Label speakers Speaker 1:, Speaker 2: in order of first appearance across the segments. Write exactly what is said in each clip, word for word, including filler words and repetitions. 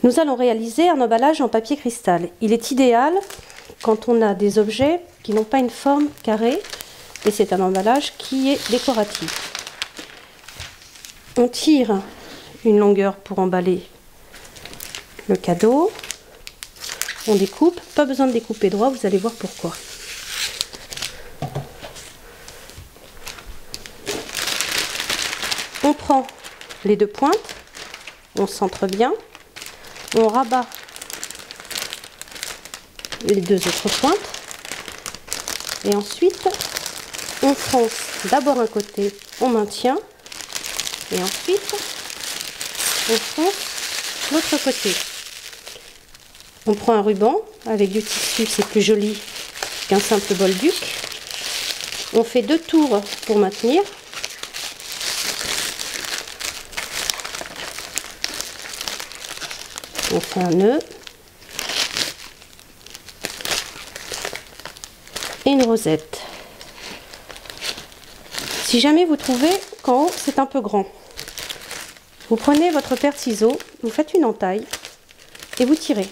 Speaker 1: Nous allons réaliser un emballage en papier cristal. Il est idéal quand on a des objets qui n'ont pas une forme carrée et c'est un emballage qui est décoratif. On tire une longueur pour emballer le cadeau. On découpe, pas besoin de découper droit, vous allez voir pourquoi. On prend les deux pointes, on centre bien, on rabat les deux autres pointes et ensuite on fronce d'abord un côté, on maintient et ensuite on fronce l'autre côté. On prend un ruban avec du tissu, c'est plus joli qu'un simple bolduc. On fait deux tours pour maintenir. On fait un nœud et une rosette. Si jamais vous trouvez qu'en haut c'est un peu grand, vous prenez votre paire de ciseaux, vous faites une entaille et vous tirez.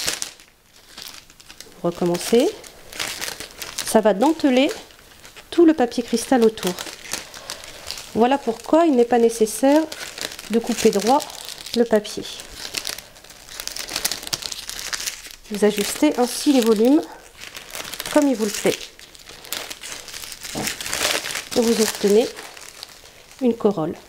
Speaker 1: Vous recommencez. Ça va denteler tout le papier cristal autour. Voilà pourquoi il n'est pas nécessaire de couper droit le papier. Vous ajustez ainsi les volumes comme il vous le plaît. Et vous obtenez une corolle.